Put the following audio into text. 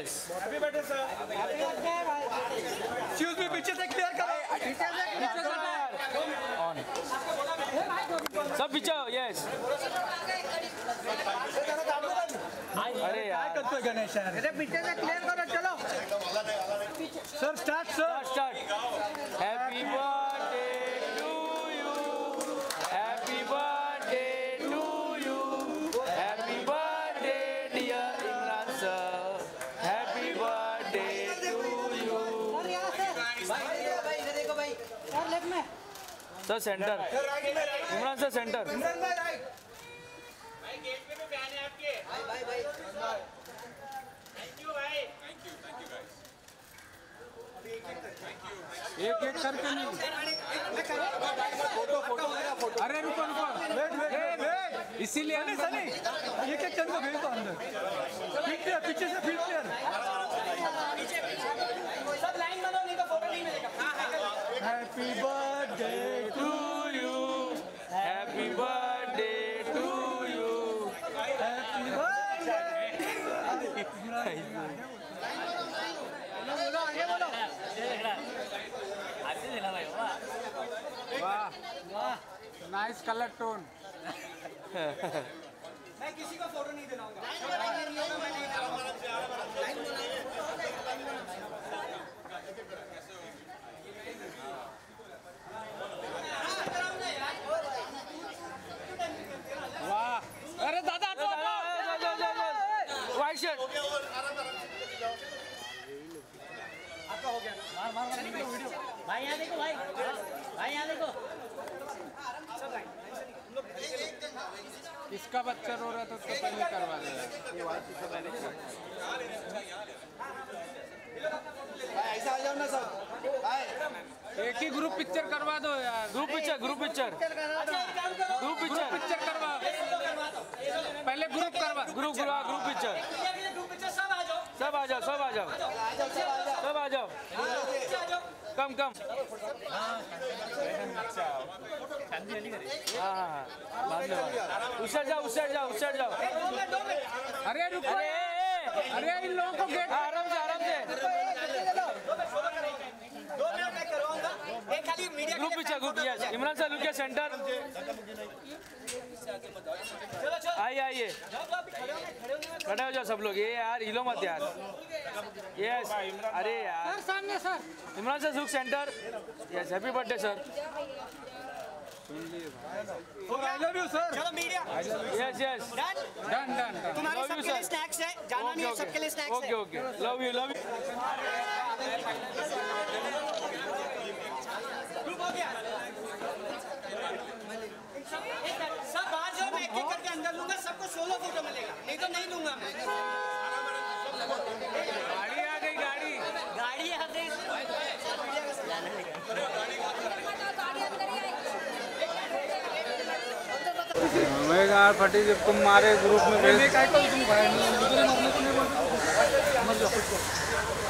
Yes happy birthday sir. Excuse me, पीछे से clear करो। ऑन सब पीछे हो। यस अरे यार काय करतोय गणेश यार? अरे पीछे से क्लियर करो, चलो sir. Start sir, start. Happy birthday to you, happy birthday to you, happy birthday dear Imran sir, happy birthday to you. Sir centre, Imran sir centre. Gate पे भी फैन है आपके। भाई थैंक यू भाई। Thank you guys. एक करके नहीं। Photo. अरे रुको वेट इसीलिए सनी एक चंद को भेज दो अंदर। पीछे से फील्ड क्लियर। सब लाइन बनो, नहीं तो फोटो नहीं मिलेगा। Happy birthday to you, happy birthday to you, happy birthday. आगे बोलो। वाह वाह, नाइस कलर टोन। मैं किसी को फोटो नहीं दिलाऊंगा। वाह, अरे दादा वाइट शर्ट। आपका हो गया। मार वीडियो। भाई यहाँ देखो, भाई यहाँ देखो। किसका बच्चा रो रहा था उसको पहले करवा दे। ऐसा आ जाओ ना सब। एक ही ग्रुप पिक्चर करवा दो यार। ग्रुप पिक्चर ग्रुप पिक्चर करवा। पहले ग्रुप करवा। Group picture. सब आ जाओ। कम हाँ उछल जाओ। अरे रुको, अरे इन लोगों को गेट आराम से। Group picture yes. Imran sir look centre. आइए खड़े हो जाओ सब लोग। ये यार हिलो मत यार। यस अरे यार सामने sir. Imran sir look centre. Yes happy birthday sir. I love you sir. चलो मीडिया। Yes done. तुम्हारे सबके लिए स्नैक्स है, जाना नहीं है, सबके लिए स्नैक्स है। Okay love you. सब बाहर जाओ, मैं एक करके अंदर लूंगा। सबको सोलो फोटो मिलेगा, नहीं तो नहीं लूंगा मैं। गाड़ी आ गई। मैं यार फटी जब तुम मारे ग्रुप में